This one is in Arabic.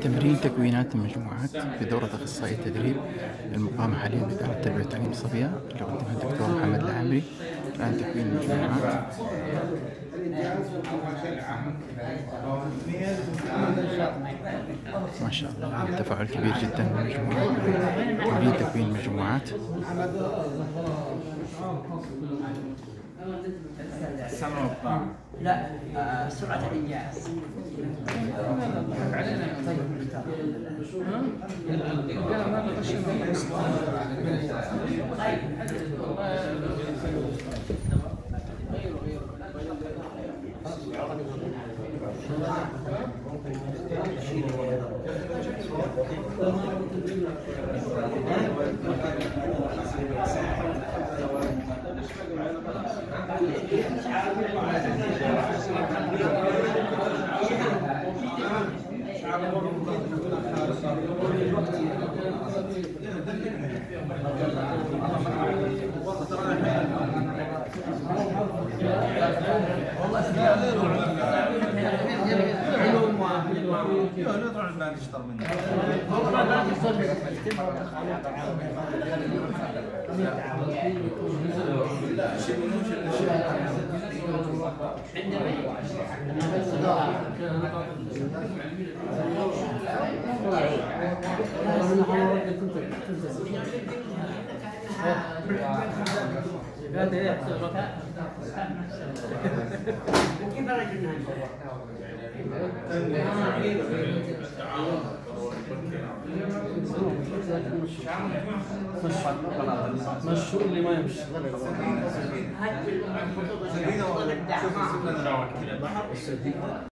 تمرين تكوينات المجموعات في دورة أخصائي التدريب المقامة حاليا بإدارة التربية والتعليم الصبية اللي قدمها الدكتور محمد العامري. الآن تكوين المجموعات. ما شاء الله تفاعل كبير جدا من المجموعات، تمرين تكوين المجموعات. السمع والطاعة. لا، سرعة الإنجاز. مشوا اللي ما يمشي.